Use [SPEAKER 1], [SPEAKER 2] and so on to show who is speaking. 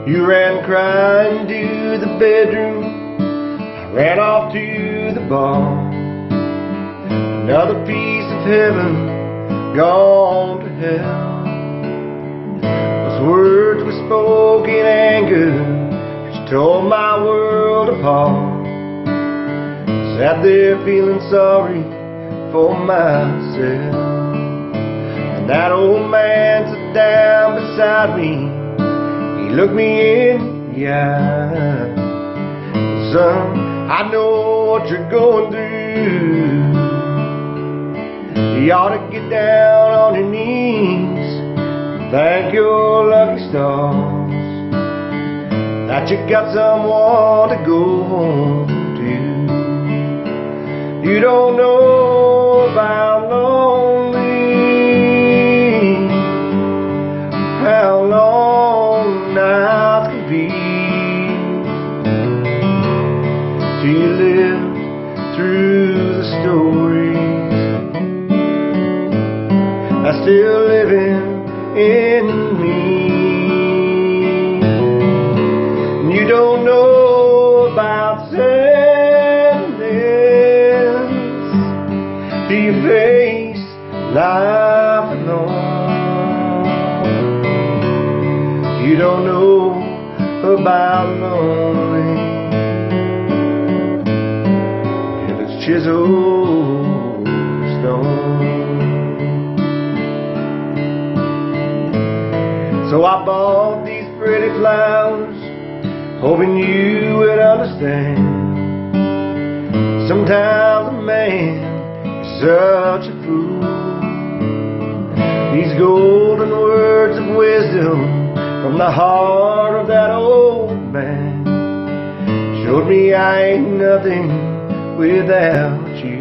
[SPEAKER 1] You ran crying to the bedroom, I ran off to the bar. Another piece of heaven gone to hell. Those words were spoken in anger, which tore my world apart. Sat there feeling sorry for myself, and that old man sat down beside me. He looked me in the eye. Son, I know what you're going through. You ought to get down on your knees and thank your lucky stars that you got someone to go home to. You don't know about lonely, how long nights can be, till you live through the stories that's still living in me. You don't know about sadness till you face life alone. You don't know about lonely till it's chiseled stone. So I bought these pretty flowers, hoping you would understand. Sometimes a man is such a fool. These golden words of wisdom from the heart of that old man showed me I ain't nothing without you.